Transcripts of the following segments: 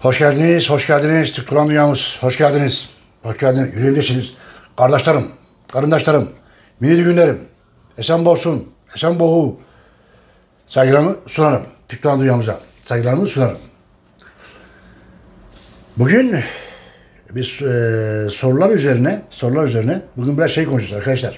Hoş geldiniz, hoş geldiniz. Türk Turan Dünyamız, hoş geldiniz. Hoş geldiniz, yüreğimdesiniz. Kardeşlerim, karındaşlarım, mini günlerim. Esen bolsun, esen boğu. Saygılarımı sunarım. Türk Turan Dünyamıza saygılarımı sunarım. Bugün biz sorular üzerine bugün biraz şey konuşacağız arkadaşlar.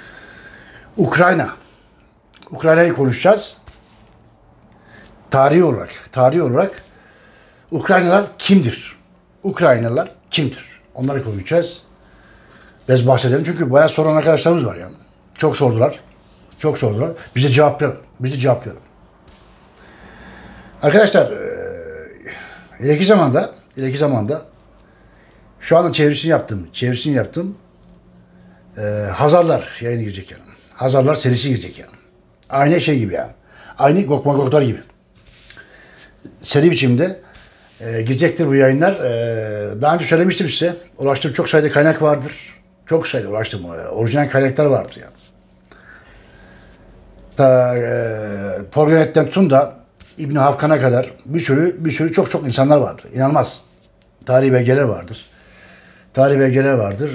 Ukrayna'yı konuşacağız. Tarihi olarak Ukraynalılar kimdir? Ukraynalılar kimdir? Onları konuşacağız. Biz bahsedelim çünkü bayağı soran arkadaşlarımız var yani. Çok sordular. Biz de cevaplayalım. Arkadaşlar ileriki zamanda şu anda çevirisini yaptım. Hazarlar yayını girecek yani. Hazarlar serisi girecek yani. Aynı şey gibi yani. Aynı Gokmagoklar gibi. Seri biçimde girecektir bu yayınlar. Daha önce söylemiştim size. Ulaştığım çok sayıda kaynak vardır. Çok sayıda ulaştım. Orijinal kaynaklar vardır yani. Porgenet'ten tutun da İbn Hafkan'a kadar bir sürü çok insanlar vardır. İnanılmaz. Tarihi belgeler vardır.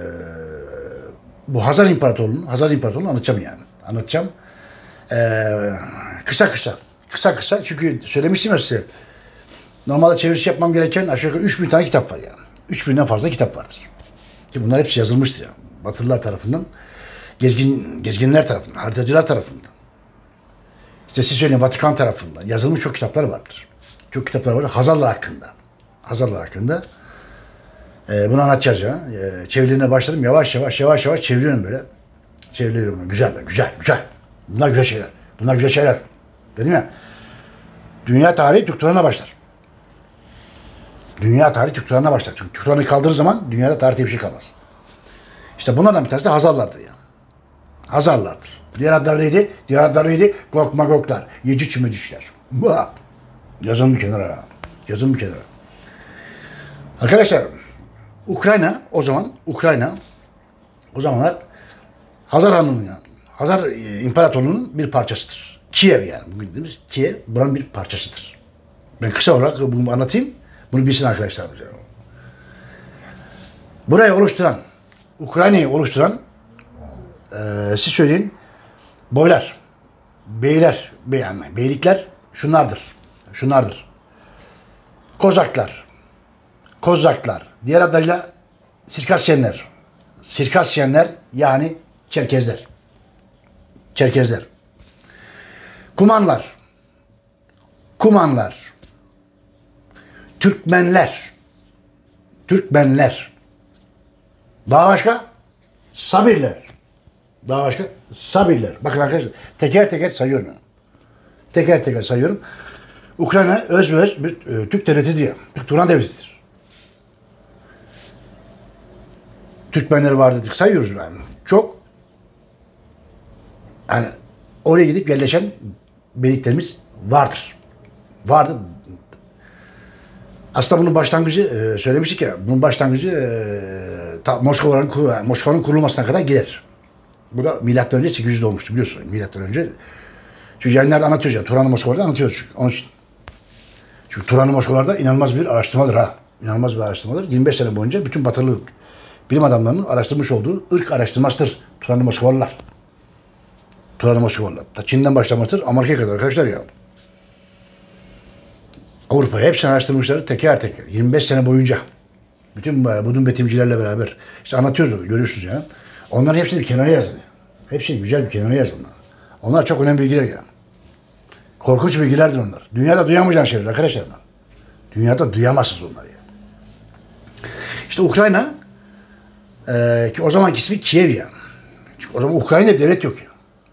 Bu Hazar İmparatorluğu'nu anlatacağım yani. Kısa çünkü söylemiştim ya size. Normalde çevirisi yapmam gereken aşağı yukarı 3000 tane kitap var yani. 3000'den fazla kitap vardır. Ki bunlar hepsi yazılmıştır yani. Batılılar tarafından, gezginler tarafından, haritacılar tarafından. İşte siz söyleyin Vatikan tarafından yazılmış çok kitaplar vardır. Çok kitaplar var Hazarlar hakkında. Bunu anlatacağız ya. Çevirilerine başladım. Yavaş yavaş çeviriyorum böyle. Çeviriyorum. Güzel. Bunlar güzel şeyler. Dedim ya. Dünya tarihi Türk Turan'la başlar. Çünkü Türk Turan'ı kaldırır zaman dünyada tarihte bir şey kalmaz. İşte bunlardan bir tanesi de Hazarlardır yani. Hazarlardır. Diğer adları neydi? Gokmagoklar. Yecüc Mecücler. Yazın bir kenara. Arkadaşlar Ukrayna o zamanlar Hazar Hanlığı'nın Hazar İmparatorluğu'nun bir parçasıdır. Kiev yani. Bugün dediğimiz Kiev buranın bir parçasıdır. Ben kısa olarak bunu anlatayım. Bunu bilsin arkadaşlarımız. Ukrayna'yı oluşturan siz söyleyin beylikler şunlardır. Kozaklar, diğer adıyla Sirkasyenler yani Çerkezler. Kumanlar, Türkmenler. Daha başka? Sabirler. Bakın arkadaşlar teker teker sayıyorum. Ukrayna öz bir Türk devletidir yani. Türk Turan devletidir. Türkmenleri var dedik sayıyoruz yani. Çok yani oraya gidip yerleşen beyliklerimiz vardır. Aslında bunun başlangıcı söylemiştik ya. Bunun başlangıcı Moskova'nın kurulmasına kadar gider. Bu da milattan önce 800'de olmuştu biliyorsunuz. Milattan önce. Çünkü yayınlarda anlatıyoruz ya. Turan'ı Moskova'da anlatıyoruz çünkü. Onun için. Çünkü Turan'ı Moskova'da inanılmaz bir araştırmadır ha. 25 sene boyunca bütün batılı bilim adamlarının araştırmış olduğu ırk araştırmasıdır. Turan'ı Moskovalılar. Ta Çin'den başlamıştır. Amerika'ya kadar arkadaşlar ya. Avrupa'yı hepsini araştırmışlar teker. 25 sene boyunca. Bütün budun betimcilerle beraber. İşte anlatıyoruz görüyorsunuz ya. Onların hepsini bir kenara yazın. Hepsini güzel bir kenara yazın. Onlar çok önemli bilgiler yani. Korkunç bilgilerdir onlar. Dünyada duyamayacağın şeyler arkadaşlar. Dünyada duyamazsınız onları ya. İşte Ukrayna ki o zamanki ismi Kiev yani. Çünkü o zaman Ukrayna'da bir devlet yok ya.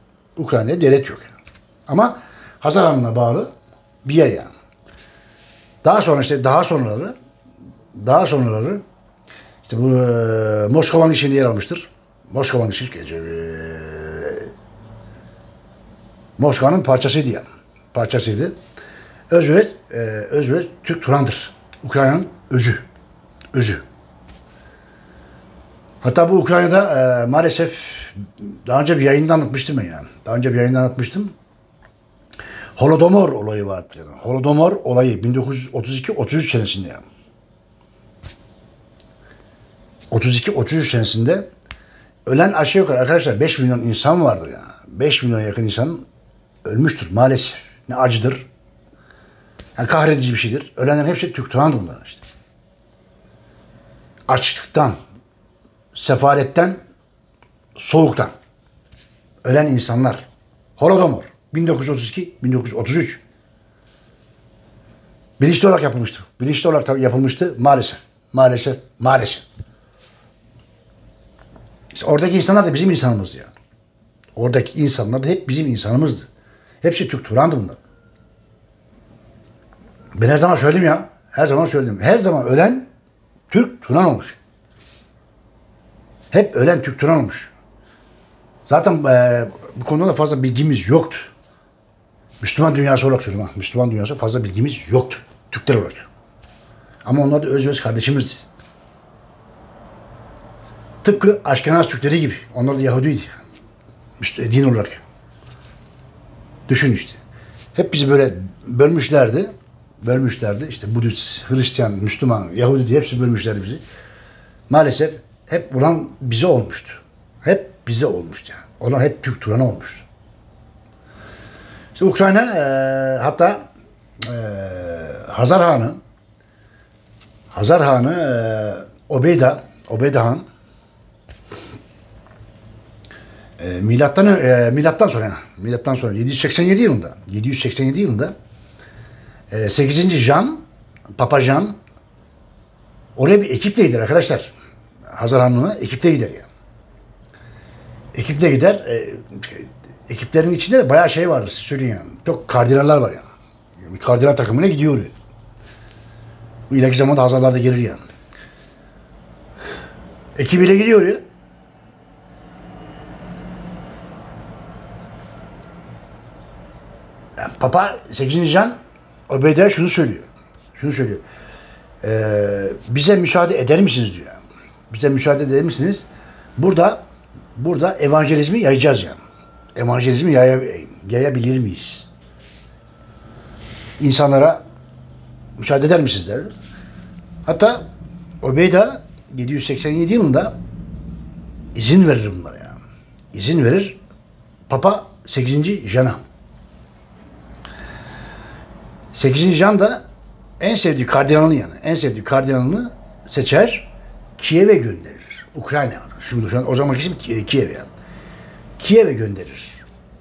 Ama Hazar Hanlığı'na bağlı bir yer yani. Daha sonraları işte bu Moskova'nın içinde yer almıştır. Moskova'nın parçasıydı. Özvez Türk Turan'dır. Ukrayna'nın özü. Hatta bu Ukrayna'da maalesef daha önce bir yayında anlatmıştım ben yani. Holodomor olayı vardır. Yani. Holodomor olayı 1932-33 senesinde yani. 32-33 senesinde ölen aşağı yukarı arkadaşlar 5 milyon insan vardır ya. Yani. 5 milyona yakın insan ölmüştür maalesef. Ne acıdır. Yani kahredici bir şeydir. Ölenlerin hepsi Türk Turan'dı bunlar işte. Açlıktan, sefaletten, soğuktan ölen insanlar. Holodomor 1932-1933 bilinçli olarak yapılmıştı. Bilinçli olarak yapılmıştı maalesef. Maalesef. İşte oradaki insanlar da bizim insanımızdı ya. Oradaki insanlar da hep bizim insanımızdı. Hepsi Türk Turan'dı bunlar. Ben her zaman söyledim ya. Her zaman söyledim. Her zaman ölen Türk Turan olmuş. Hep ölen Türk Turan olmuş. Zaten bu konuda da fazla bilgimiz yoktu. Müslüman dünyası olarak söylüyorum. Müslüman dünyası fazla bilgimiz yoktu. Türkler olarak. Ama onlar da öz kardeşimizdi. Tıpkı Aşkenaz Türkleri gibi. Onlar da Yahudiydi. Din olarak. Düşün işte. Hep bizi böyle bölmüşlerdi. İşte Budist, Hristiyan, Müslüman, Yahudi diye hepsi bölmüşlerdi bizi. Maalesef hep bulan bize olmuştu. Hep bize olmuştu yani. Olan hep Türk Turan'a olmuştu. İşte Ukrayna hatta Hazar Hanı Obeyda Han milattan sonra 787 yılında 8. Papa Jean oraya bir ekiple gider arkadaşlar. Hazar Hanı'na ekiple gider yani. Ekiple gider. Ekiplerin içinde de bayağı şey vardır söyleyeyim yani. Çok kardinaller var yani. Bir kardinal takımına gidiyor oraya. Bu ileriki zamanda Hazarlar da gelir yani. Ekibiyle gidiyor oraya. Yani Papa 8. Jean Obeyda şunu söylüyor. Bize müsaade eder misiniz diyor. Bize müsaade eder misiniz? Burada evangelizmi yayacağız yani. Evangelizmi yayabilir miyiz? İnsanlara müsaade eder misiniz der. Hatta Obeyda 787 yılında izin verir bunlara yani. İzin verir Papa 8. Jean'a. 8. Jean da en sevdiği kardinalını seçer, Kiev'e gönderir. Ukrayna. Şimdi şu an o zamanki isim Kiev yani. Kiev'e gönderir.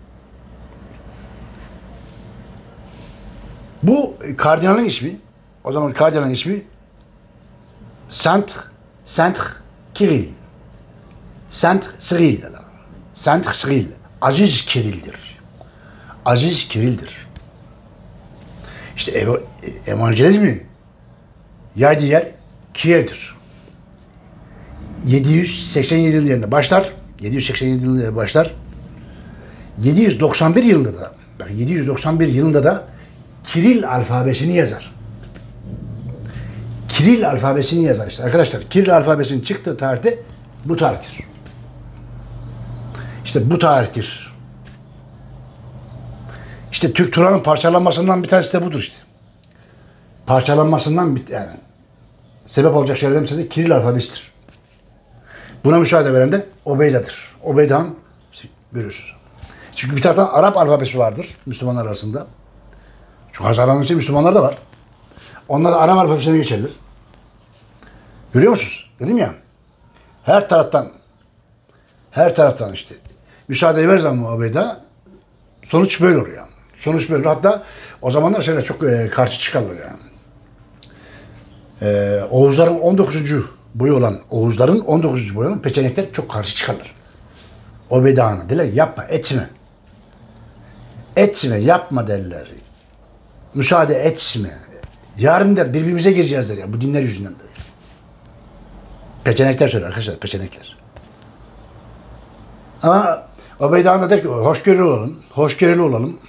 Bu kardinalın ismi, o zaman kardinalın ismi Saint Kirill. Saint Cyril. Aziz Kirill'dir. İşte evangelizmi yaydığı yer Kiev'dir. 787 yılında başlar. 791 yılında da Kiril alfabesini yazar. İşte arkadaşlar Kiril alfabesinin çıktığı tarihte bu tarihtir. İşte bu tarihtir. İşte Türk Turan'ın parçalanmasından bir tanesi de budur işte. Parçalanmasından yani sebep olacak şeylerden bir tanesi Kiril alfabesidir. Buna müsaade veren de Obeyda'dır. Obeyda Han görüyorsunuz. Çünkü bir taraftan Arap alfabesi vardır Müslümanlar arasında. Çünkü Hazar Han'ın içinde Müslümanlar da var. Onlar da Arap alfabesine geçerler. Görüyor musunuz? Dedim ya. Her taraftan işte müsaade verir zaman Obeyda sonuç böyle oluyor. Hatta o zamanlar şeyler çok karşı çıkarlar yani. Oğuzların 19. boyu olan peçenekler çok karşı çıkarlar. Obeyda Han'a derler yapma, yapma derler. Müsaade etme. Yarın der birbirimize gireceğiz der ya bu dinler yüzünden der. Peçenekler söyler arkadaşlar, peçenekler. Ama Obeyda Han da der ki hoşgörülü olalım.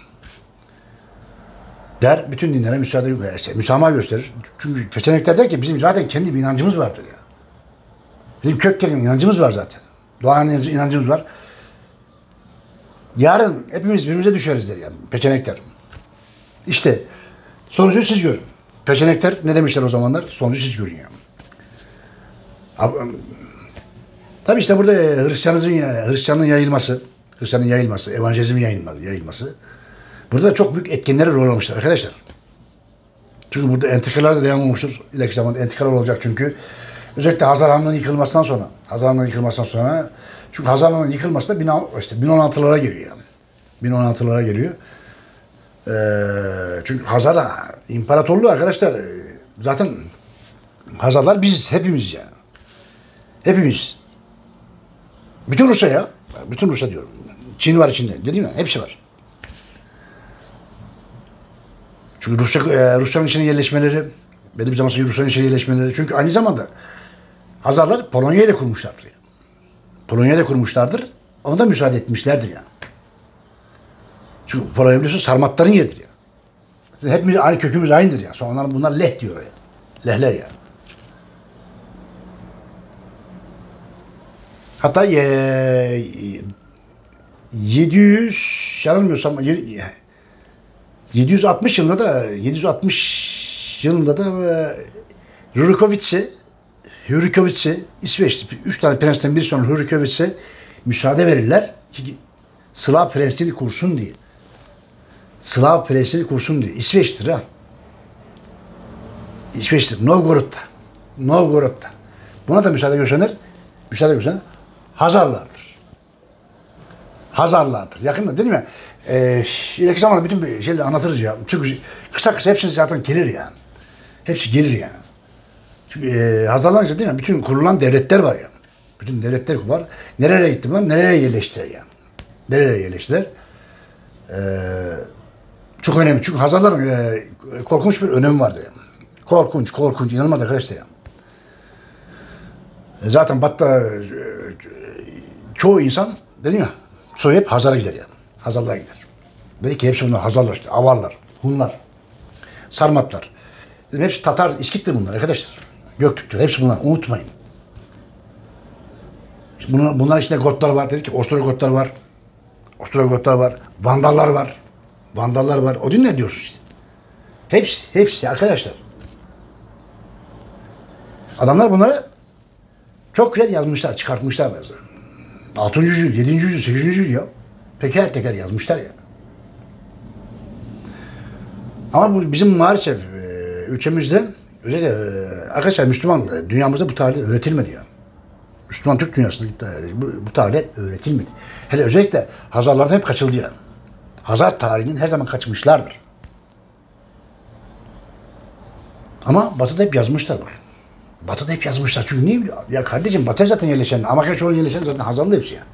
Der, bütün dinlere müsamaha gösterir. Çünkü peçenekler der ki bizim zaten kendi bir inancımız vardır ya. Bizim kökten inancımız var zaten. Doğan inancımız var. Yarın hepimiz birbirimize düşeriz der yani peçenekler. İşte sonucu siz görün. Peçenekler ne demişler o zamanlar? Sonucu siz görün yani. Tabii işte burada Hristiyanlığın yayılması, evangelizmin yayılması. Burada çok büyük etkenlere rol almışlar arkadaşlar. Çünkü burada entrikalar da devam olmuştur. İleriki zamanda entrikalar olacak çünkü. Özellikle Hazar Hanı'nın yıkılmasından sonra, çünkü Hazar Hanı'nın yıkılması da 1016'lara geliyor yani. 1016'lara geliyor. Çünkü Hazar İmparatorluğu arkadaşlar zaten Hazarlar biziz, hepimiz yani. Hepimiz. Bütün Rusya ya. Bütün Rusya diyorum. Çin var içinde. Dedim ya, hepsi var. Çünkü Rusya'nın içine yerleşmeleri, benim zamanında Rusya'nın içine yerleşmeleri. Çünkü aynı zamanda Hazarlar Polonya'yı da kurmuşlardır. Yani. Polonya'yı da kurmuşlardır. Ona da müsaade etmişlerdir yani. Çünkü Polonya biliyorsun sarmatların yeridir yani. Hepimiz aynı kökümüz aynıdır yani. Sonra bunlar leh diyor yani. Lehler yani. Hatta 700 yanılmıyorsam 760 yılında da Hurikovits'e İsveç'te 3 tane prensten biri sonra Hurikovits'e müsaade verirler ki Slav prensliğini kursun diye. Slav prensliğini kursun diye. İsveç'tir ha. İsveç'tir. Novgorod'da. Buna da müsaade gösterenler Hazarlardır. Yakında dedim ya. İleriki zamanda bütün şeyleri anlatırız ya. Çünkü kısa hepsini zaten gelir yani. Hepsi gelir yani. Çünkü Hazarlar ise değil mi? Bütün kurulan devletler var yani. Bütün devletler var. Nereye gitti bunlar? Nereye yerleştiler yani. Nereye yerleştiler? Çok önemli. Çünkü Hazarların korkunç bir önemi vardır yani. Korkunç. İnanılmaz arkadaşlar yani. Zaten Batı'da çoğu insan dedim ya soyu hep Hazar'a gider yani. Hazarlara gider. Dedi ki hepsi bunlar Hazarlar işte. Avarlar, Hunlar, Sarmatlar. Dedim, hepsi Tatar, İskit'tir bunlar arkadaşlar. Göktürkler. Hepsi bunlar. Unutmayın. Bunlar içinde Gotlar var. Dedik ki Ostrogotlar var. Vandallar var. O din ne diyorsun işte. Hepsi arkadaşlar. Adamlar bunları çok güzel yazmışlar, çıkartmışlar bazıları. 6. yüzyıl, 7. yüzyıl, 8. yüzyıl ya. Teker yazmışlar ya. Ama bu bizim maalesef ülkemizde özellikle arkadaşlar Müslüman dünyamızda bu tarihler öğretilmedi ya. Müslüman Türk dünyasında bu tarihler öğretilmedi. Hele özellikle Hazarlardan hep kaçıldı yani. Hazar tarihinin her zaman kaçmışlardır. Ama Batı'da hep yazmışlar bak. Batı'da hep yazmışlar. Çünkü niye biliyor? Ya kardeşim Batı'ya zaten yerleşen, Amerika çoğunun yerleşen zaten Hazarlı hepsi ya.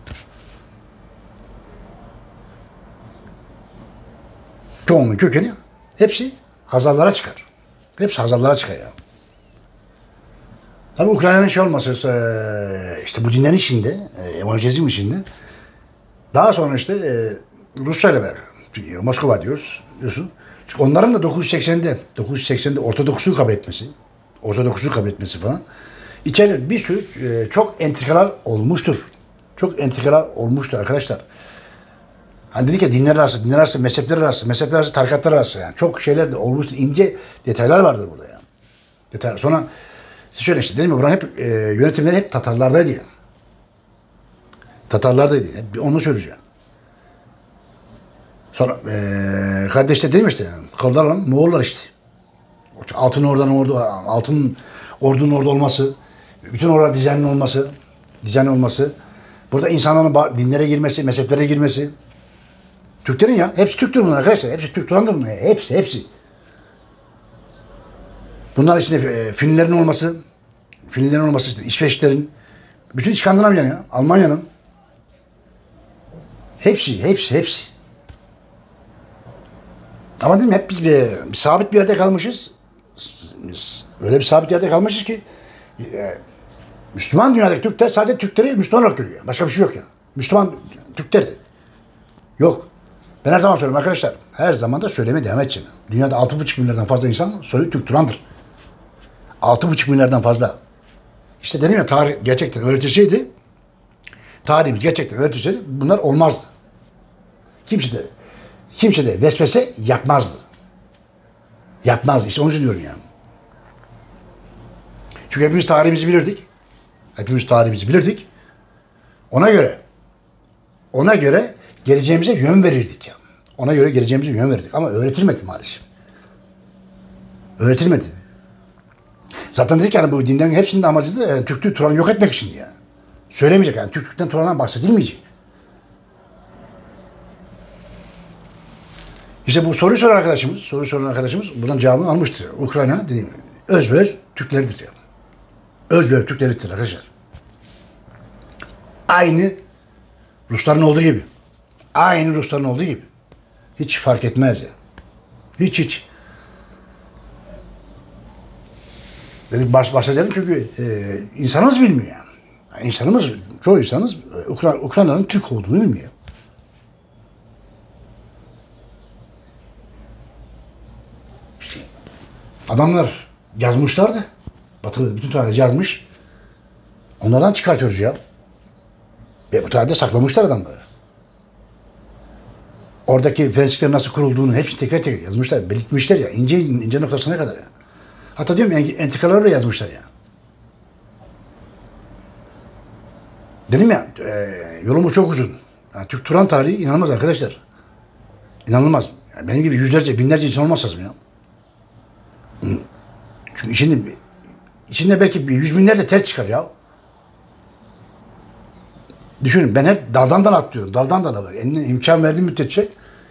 Çoğunun kökeni hepsi Hazarlara çıkar. Hepsi Hazarlara çıkar ya. Tabii Ukrayna'nın şey olması işte bu dinlerin içinde, evangelizm içinde daha sonra işte Rusya ile beraber Moskova diyorsun. Çünkü onların da 980'de Ortodoksluğu kabul etmesi falan. İçeride bir sürü çok entrikalar olmuştur. Çok entrikalar olmuştur arkadaşlar. Hani dedik ya dinler arası, mezhepler arası, tarikatlar arası yani. Çok şeyler de olmuştur. İnce detaylar vardır burada yani. Detaylar. Sonra şöyle işte dedim ya buranın hep yönetimleri hep Tatarlardaydı yani. Hep onu söyleyeceğim. Sonra kardeşler dedim işte yani. Kaldılar lan Moğollar işte. Altın ordunun orada olması, bütün oralar dizayn olması, burada insanların dinlere girmesi, mezheplere girmesi. Türklerin ya, hepsi Türktür bunlar arkadaşlar. Hepsi Türk Turan'dır bunlar. Hepsi. Bunlar içinde Finlilerin olması işte, İsveçlerin, bütün İskandinavya'nın ya, Almanya'nın. Hepsi. Ama dedim hep biz bir sabit bir yerde kalmışız. Öyle bir sabit yerde kalmışız ki Müslüman dünyadaki Türkler sadece Türkleri Müslüman olarak görüyor. Başka bir şey yok ya. Müslüman Türkler yok. Ben her zaman söylüyorum arkadaşlar. Her zaman da söylemeye devam edeceğim. Dünyada 6,5 milyardan fazla insan soyu Türk Turan'dır. 6,5 milyardan fazla. İşte dedim ya tarih gerçekten öğretilseydi, tarihimiz gerçekten öğretilseydi bunlar olmazdı. Kimse de vesvese yapmazdı. Yapmaz. İşte onu diyorum yani. Çünkü hepimiz tarihimizi bilirdik. Hepimiz tarihimizi bilirdik. Ona göre geleceğimize yön verirdik ya. Ona göre geleceğimize yön verirdik. Ama öğretilmedi maalesef. Öğretilmedi. Zaten dedik yani bu dinlerin hepsinin de amacı da yani Türklüğü, Turan'ı yok etmek için yani. Söylemeyecek yani. Türklükten, Turan'dan bahsedilmeyecek. İşte bu soruyu soran arkadaşımız bundan cevabını almıştır. Ukrayna dediğim özbeöz Türkleridir yani. Özbeöz Türkleridir arkadaşlar. Aynı Rusların olduğu gibi. Aynı Rusların olduğu gibi. Hiç fark etmez ya. Hiç. Dedik bahsedelim çünkü insanımız bilmiyor yani. Çoğu insanımız Ukrayna'nın Türk olduğunu bilmiyor. İşte adamlar yazmışlardı. Batılı bütün tarih yazmış. Onlardan çıkartıyoruz ya. Ve bu tarihte saklamışlar adamları. Oradaki prensiplerin nasıl kurulduğunu hepsini teker teker yazmışlar. Belirtmişler ya. İnce noktasına kadar yani. Hatta diyorum entrikalarla yazmışlar ya. Dedim ya yolumuz çok uzun. Yani Türk Turan tarihi inanılmaz arkadaşlar. İnanılmaz. Yani benim gibi yüzlerce, binlerce insan olmaz lazım ya. Çünkü içinde belki yüz binlerce ters çıkar ya. Düşünün ben hep daldan dala atlıyorum. Daldan dala. Eline imkan verdiğim müddetçe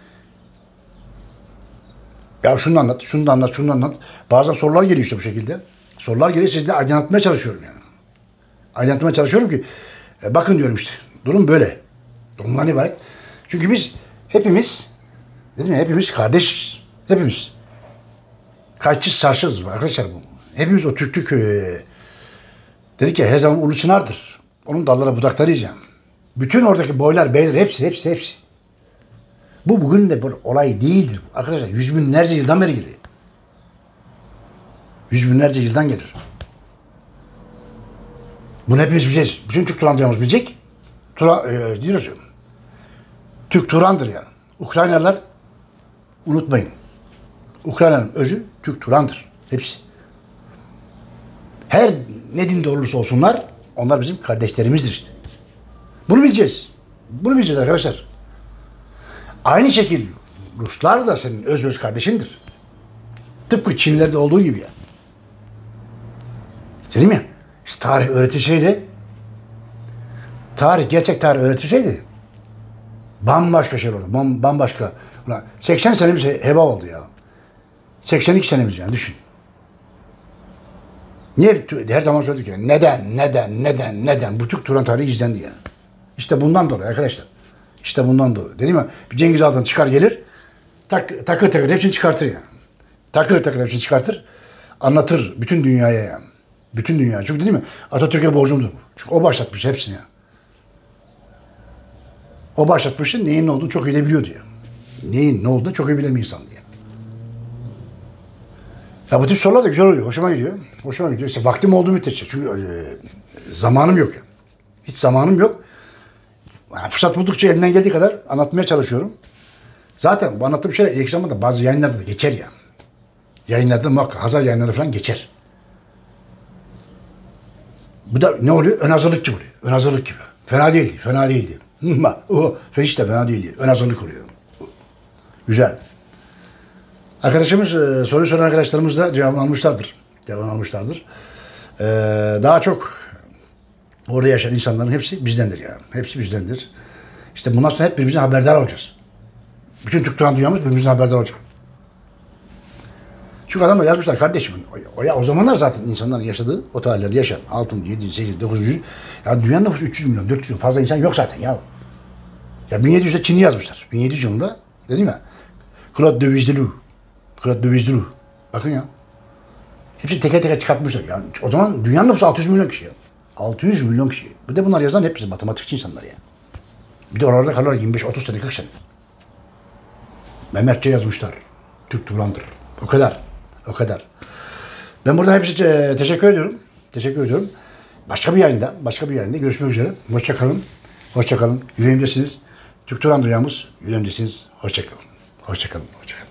ya şunu anlat. Bazen sorular geliyor işte bu şekilde. Sorular geliyor sizi de aydınlatmaya çalışıyorum yani. Aydınlatmaya çalışıyorum ki bakın diyorum işte. Durum böyle. Ondan ibaret. Çünkü biz hepimiz dedim ya hepimiz kardeş. Hepimiz. Kaççı sarsız arkadaşlar bu. Hepimiz o Türklük dedik ya her zaman Ulu Çınar'dır. Onun dallara budaklarıyız yani. Bütün oradaki boylar, beyler hepsi. Bu bugün de bir olay değildir. Arkadaşlar yüz binlerce yıldan beri geliyor. Yüz binlerce yıldan gelir. Bunu hepimiz bileceğiz. Bütün Türk Turan diyoruz bilecek. Diyoruz. Türk Turan'dır yani. Ukraynalılar unutmayın. Ukrayna'nın özü Türk Turan'dır. Hepsi. Her ne dinde olursa olsunlar onlar bizim kardeşlerimizdir işte. Bunu bileceğiz. Bunu bileceğiz arkadaşlar. Aynı şekilde Ruslar da senin öz kardeşindir. Tıpkı Çinliler'de olduğu gibi ya. Dedim ya, işte tarih öğretilseydi, gerçek tarih öğretilseydi bambaşka şey olurdu. Bambaşka. Ulan 80 senemiz heba oldu ya. 82 senemiz yani düşün. Niye her zaman söyledik ya? Neden? Bu Türk Turan tarihi gizlendi ya. İşte bundan dolayı arkadaşlar. İşte bundan dolayı. Dedim ya bir Cengiz Han'dan çıkar gelir. Takır hepsini çıkartır yani. Takır hepsini çıkartır. Anlatır bütün dünyaya yani. Bütün dünya. Çünkü dedim ya Atatürk'e borcumdur. Çünkü o başlatmış hepsini ya. O başlatmıştı. Neyin ne olduğunu çok iyi de biliyordu ya. Neyin ne olduğunu çok iyi bilen bir insan diye. Ya bu tip sorular da güzel oluyor. Hoşuma gidiyor. İşte vaktim olduğu müddetçe. Çünkü zamanım yok ya. Hiç zamanım yok. Yani fırsat buldukça elimden geldiği kadar anlatmaya çalışıyorum. Zaten bu anlattığım şeyler ilk zamanda bazı yayınlarda da geçer ya. Yayınlarda muhakkak Hazar yayınları falan geçer. Bu da ne oluyor? Ön hazırlık gibi oluyor. Ön hazırlık gibi. Fena değildi. Hiç de fena değildi. Ön hazırlık oluyor. Güzel. Arkadaşımız, soru soran arkadaşlarımız da cevap almışlardır. Daha çok orada yaşayan insanların hepsi bizdendir yani. Hepsi bizdendir. İşte bundan sonra hep birbirimizden haberdar olacağız. Bütün Türk Turan dünyamız birbirimizden haberdar olacak. Çünkü adamlar yazmışlar kardeşim. O zamanlar zaten insanların yaşadığı o tarihlerde yaşayan 6. 7. 8. 9. Ya dünyanın nüfusu 300 milyon, 400 milyon fazla insan yok zaten ya. Ya 1700'de Çin'i yazmışlar. 1700 yılında dedim ya. Claude de Vizelou. Bakın ya. Hepsi teker çıkartmışlar. Yani o zaman dünyanın nüfusu 600 milyon kişi ya. 600 milyon kişi. Bir de bunlar yazan hepsi matematikçi insanlar ya. Bir de oralarda kalırlar 25-30 sene 40 sene. Mehmetçe yazmışlar. Türk Turan'dır. O kadar. Ben burada hepsi teşekkür ediyorum. Başka bir yayında görüşmek üzere. Hoşça kalın. Yüreğimdesiniz. Türk Turan dünyamız yüreğimdesiniz. Hoşça kalın.